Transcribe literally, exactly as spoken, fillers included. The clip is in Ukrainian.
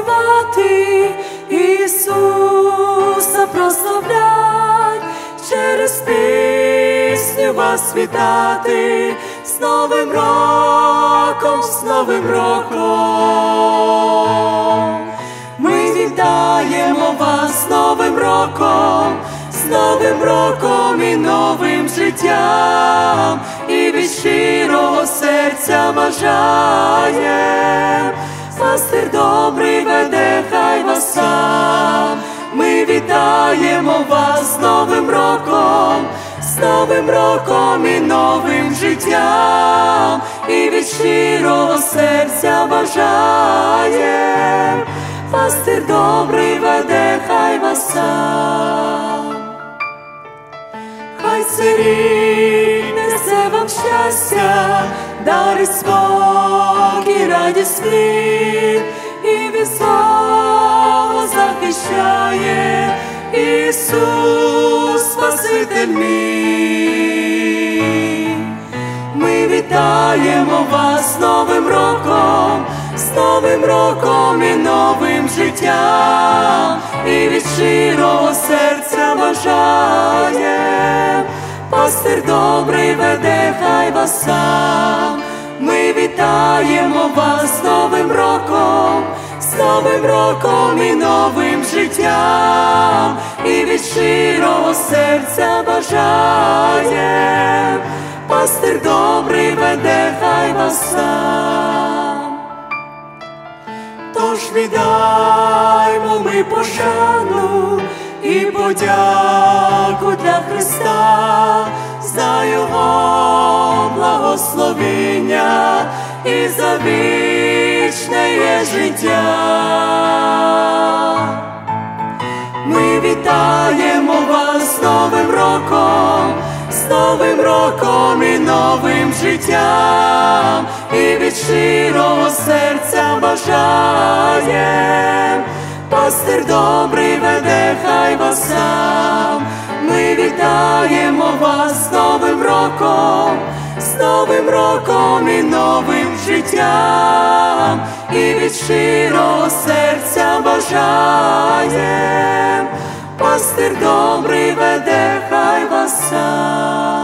співати, Ісуса прославлять, через пісню вас вітати, з Новим роком, з Новим роком. Ми вітаємо вас з Новим роком, з Новим роком і новим життям, і від щирого серця бажаєм. Пастир добрий веде, хай вас сам. Ми вітаємо вас з Новим роком, з Новим роком і новим життям, і від щирого серця бажаєм. Пастир добрий веде, хай вас сам. Хай цей рік несе вам щастя, дарить спокій, радість світ, і від зла захищає Ісус, Спаситель мій. Ми вітаємо вас з Новим роком, з Новим роком і новим життям, і від щирого серця бажаєм. Пастир добрий веде, хай вас сам. Ми вітаємо вас з Новим роком, з Новим роком і новим життям, і від щирого серця бажаєм. Пастир добрий веде, хай вас сам. Тож віддаймо ми пошану і подяку для Христа за Його благословіння і за вічне є життя. Ми вітаємо вас з Новим роком, з Новим роком і новим життям, і від щирого серця бажаєм. Пастир добрий веде, хай вас сам. Ми вітаємо вас з Новим роком, з Новим роком і новим життям, і від щирого серця бажаєм. Пастир добрий веде, хай вас сам.